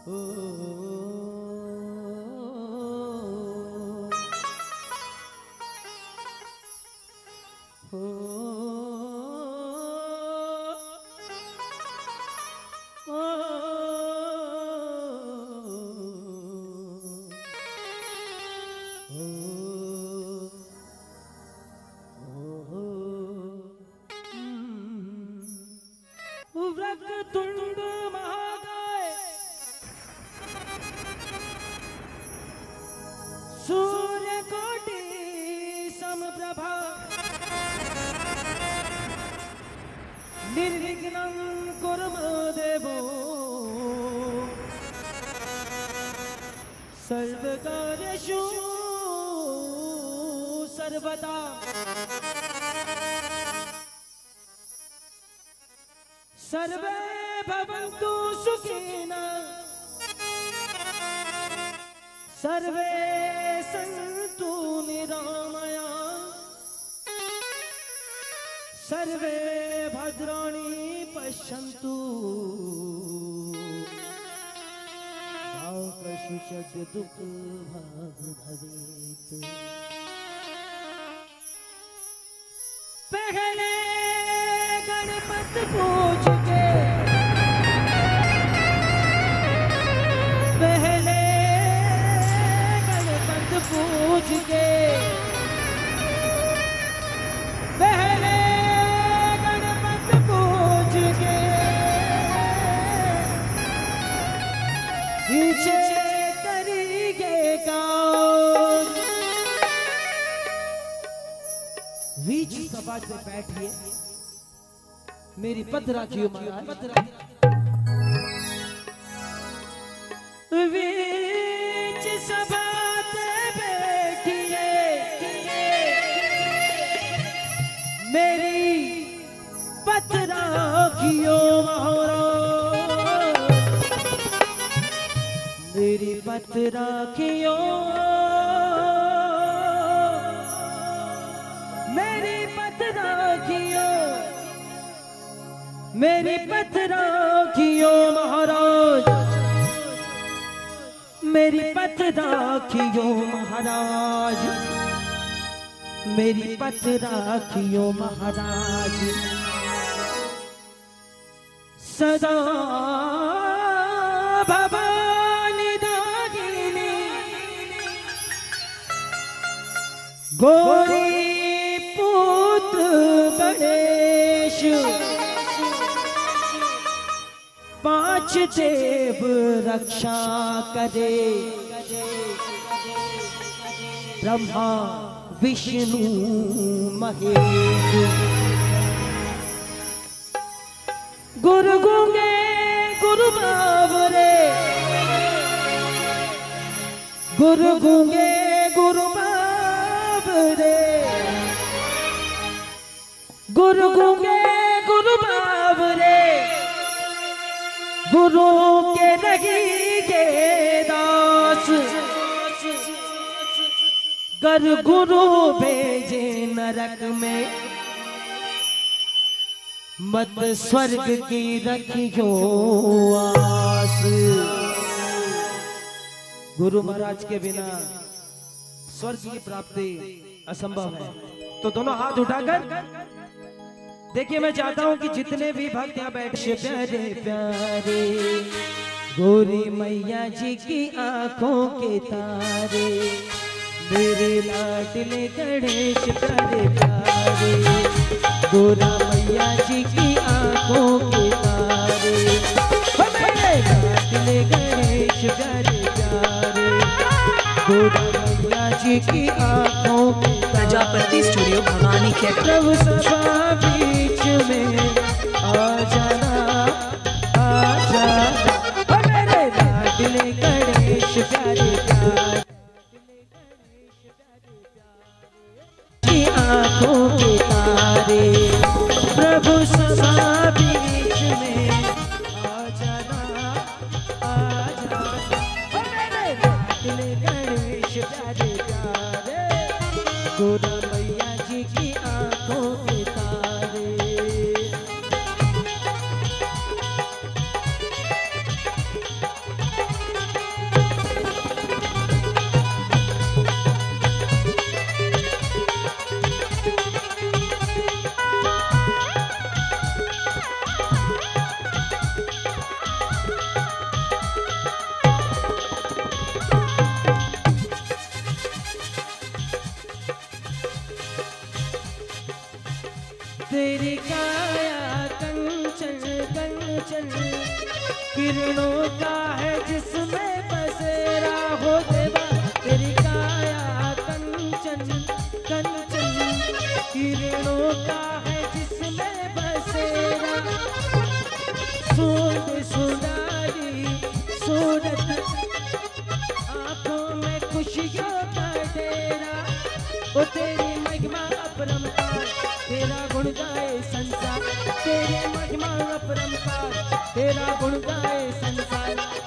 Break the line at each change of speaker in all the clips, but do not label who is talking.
वक्रतुंड महाकाय सूर्यकोटि समप्रभा निर्विघ्नं कुरु मे देवो सर्वकार्येषु सर्वदा सर्वे भवन्तु सुखिनः सर्वे सन्तु निरामयाः सर्वे भद्राणि पश्यन्तु मा कश्चित् दुःखभाग् भवेत्। पहले गणपत पूज के पहले गणपत पूज के पहले गणपत पूज के पीछे करिए काम। बीच सभा पे बैठिए मेरी पत्रा की बीच सभा पे बैठिए मेरी पत्रा की मेरी पत्रा की मेरी पत्रा की मेरी पत्रा कियो महाराज मेरी पत्रा कियो महाराज मेरी पत्रा कियो महाराज सदा भवानी दागिनी गोरी पुत्र गणेश पांच देव रक्षा करे ब्रह्मा विष्णु महेश गुरु गूंगे गुरु बावरे गुरु गूंगे गुरु बावरे गुरु गूंगे गुरु बावरे गुरु के नहीं के दास गर गुरु भेजे नरक में मत स्वर्ग की रखियो आस। गुरु महाराज के बिना स्वर्ग की प्राप्ति असंभव है। तो दोनों हाथ उठाकर देखिए मैं चाहता हूं कि जितने भी भक्त यहाँ बैठे प्यारे प्यारे गोरी मैया जी की आंखों के तारे मेरे लाडले गणेश प्यारे प्यारे गोरा मैया जी की आंखों के तारे मेरे लाडले गणेश प्यारे प्यारे गोरा मैया जी की आंखों के
प्रजापति स्टूडियो भवानी के
प्रभु सभा बीच में आ जाना आ जाना मेरे लाडले गणेश प्यारे प्यारे की आंखों के तारे प्रभु सभा बीच में आ जाना मेरे लाडले गणेश प्यारे प्यारे गोरा मैया जी की आंखों के तारे।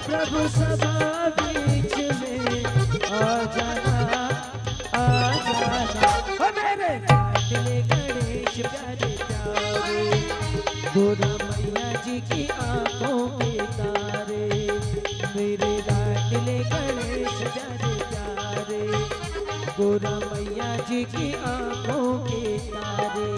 प्रभु सभा बीच में आ जाना, आ जाना। ओ मेरे लाडले गणेश प्यारे प्यारे, गोरा मैया जी की आंखों के तारे, मेरे लाडले गणेश प्यारे प्यारे, गोरा मैया जी की आंखों के तारे।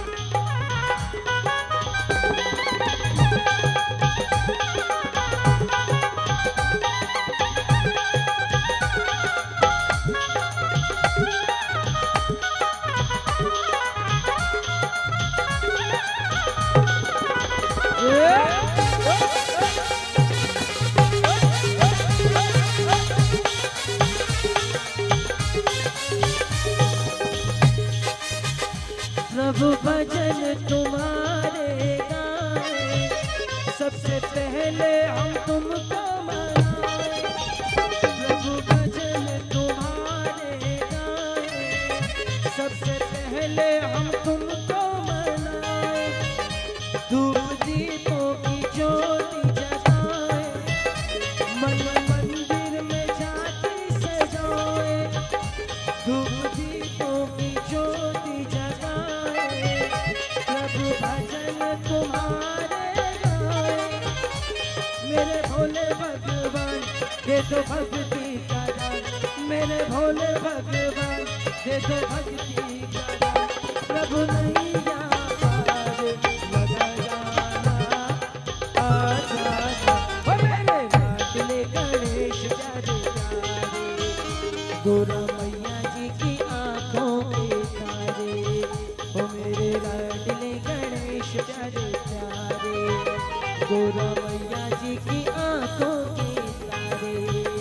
प्रभु भजन तुम्हारे गाए, सबसे पहले हम तुमको मनाए। प्रभु भजन तुम्हारे गाए, सबसे पहले हम तुमको मनाए। धूप दीपों की ज्योति जगाए, मन मंदिर में झांकी सजाए। धूप दीपों की ज्योति जगाए, प्रभु भजन तुम्हारे गाए। मेरे भोले भगवान दे दो भक्ति का दान, मेरे भोले भगवान दे दो भक्ति का दान। प्रभु नैया पार लगा जाना, आ जाना। ओ मेरे लाडले गणेश प्यारे प्यारे, गोरा मैया जी की आंखों के तारे। ओ मेरे लाडले गणेश प्यारे प्यारे, गोरा मैया जी की आंखों के तारे।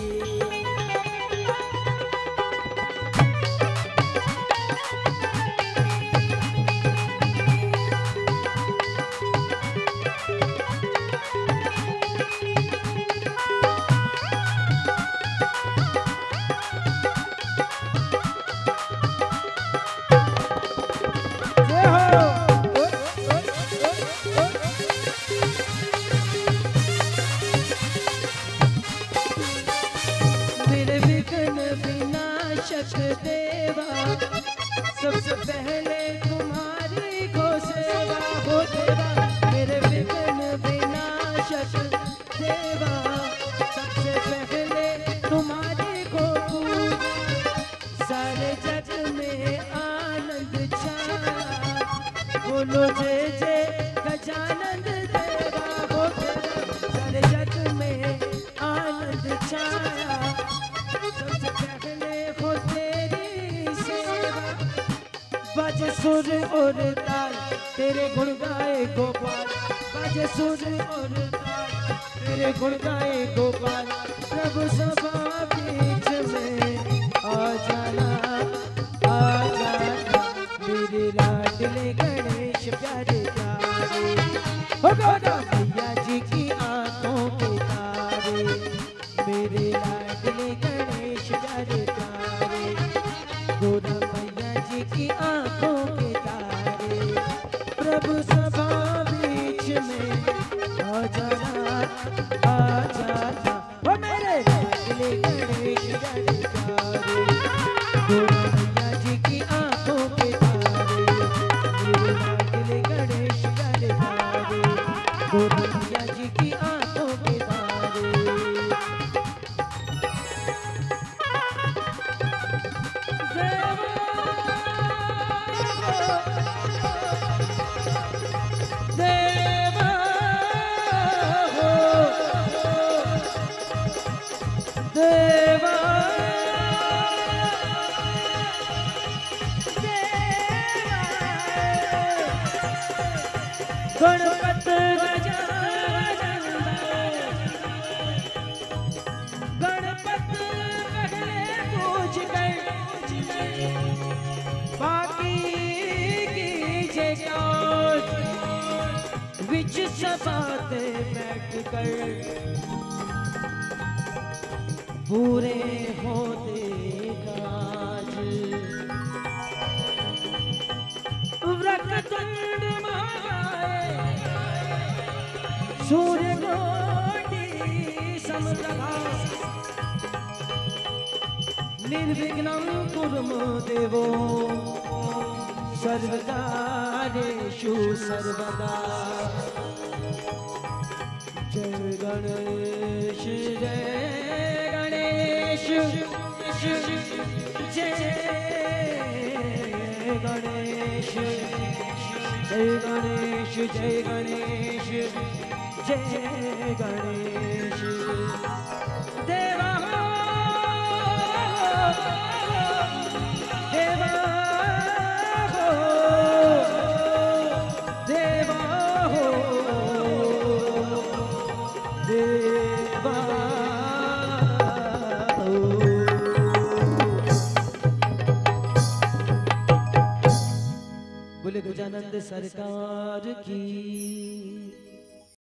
जय हो। मेरे विघ्न विनाशक देवा, सबसे पहले तुम्हारी को सेवा हो देवा। मेरे विघ्न विनाशक देवा, सबसे पहले तुम्हारी को पूजा। सारे जग में आनंद छाया, बोलो जय जय गजानंद देवा हो देवा। सारे जग में आनंद छाया, सबसे पहले हो तेरी सेवा। बाजे सुर और ताल, तेरे गुण गाए गोपाल। बाजे सुर और ताल, तेरे गुण गाए गोपाल। प्रभु सभा बीच में आ जाना, आ जाना। मेरे लाडले गणेश प्यारे प्यारे, हो गोरा मैया जी की आंखों के तारे। मेरे लाडले गणेश प्यारे प्यारे, गोरा मैया जी की आंखों के तारे। प्रभु सभा बीच में आ जाना, आ जाना। वो मेरे लाडले गणेश प्यारे प्यारे, गोरा मैया जी की आंखों के तारे। मेरे लाडले गणेश प्यारे प्यारे, गोरा मैया जी की आंखों के तारे। देवा हो, देवा गणपत गजानन, गणपत पहले पूज गए, बाकी कीजे काज। विच सभाते बैठ कर, पूरे होते काज। वक्रतुंड महाकाय, सूर्य कोटि समर्था निर्विघ्नं कुर्मो देवो सर्वकार्येषु सर्वदा। जय गणेश जय गणेश जय गणेश जय गणेश जय गणेश जय गणेश। देवा देवा देवा देवा बोले गजानंद सरकार की।